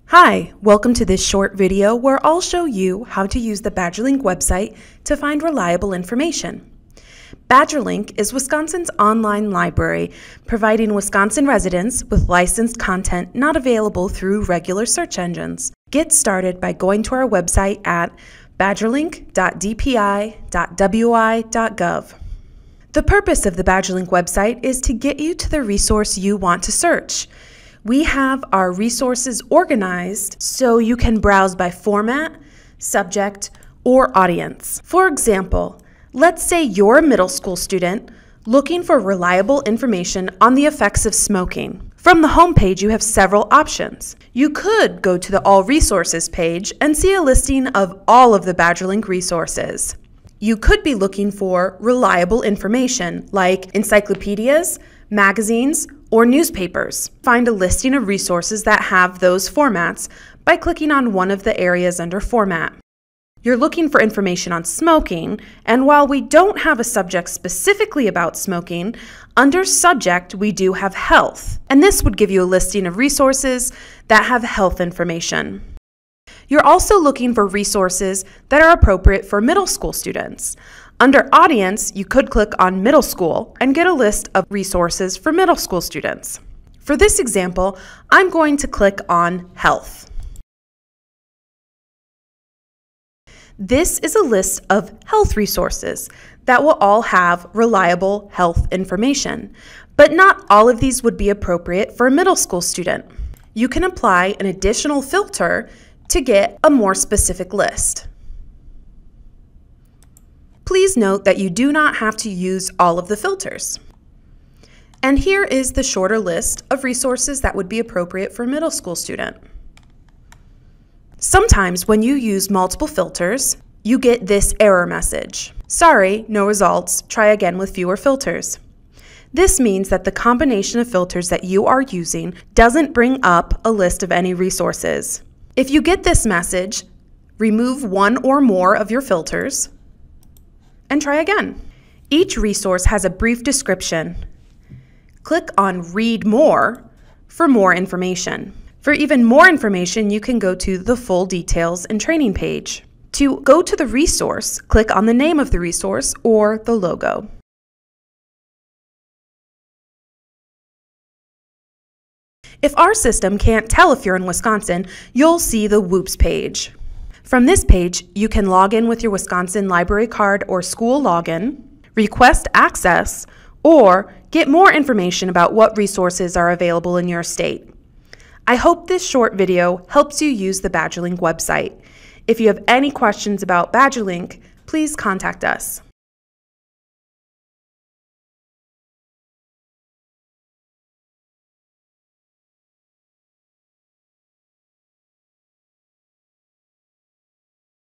Hi, welcome to this short video where I'll show you how to use the BadgerLink website to find reliable information. BadgerLink is Wisconsin's online library, providing Wisconsin residents with licensed content not available through regular search engines. Get started by going to our website at badgerlink.dpi.wi.gov. The purpose of the BadgerLink website is to get you to the resource you want to search. We have our resources organized so you can browse by format, subject, or audience. For example, let's say you're a middle school student looking for reliable information on the effects of smoking. From the home page, you have several options. You could go to the All Resources page and see a listing of all of the BadgerLink resources. You could be looking for reliable information like encyclopedias, magazines, or newspapers. Find a listing of resources that have those formats by clicking on one of the areas under Format. You're looking for information on smoking, and while we don't have a subject specifically about smoking, under Subject we do have Health, and this would give you a listing of resources that have health information. You're also looking for resources that are appropriate for middle school students. Under Audience, you could click on Middle School and get a list of resources for middle school students. For this example, I'm going to click on Health. This is a list of health resources that will all have reliable health information, but not all of these would be appropriate for a middle school student. You can apply an additional filter to get a more specific list. Please note that you do not have to use all of the filters. And here is the shorter list of resources that would be appropriate for a middle school student. Sometimes when you use multiple filters, you get this error message. Sorry, no results. Try again with fewer filters. This means that the combination of filters that you are using doesn't bring up a list of any resources. If you get this message, remove one or more of your filters and try again. Each resource has a brief description. Click on Read More for more information. For even more information, you can go to the Full Details and Training page. To go to the resource, click on the name of the resource or the logo. If our system can't tell if you're in Wisconsin, you'll see the Woops page. From this page, you can log in with your Wisconsin library card or school login, request access, or get more information about what resources are available in your state. I hope this short video helps you use the BadgerLink website. If you have any questions about BadgerLink, please contact us.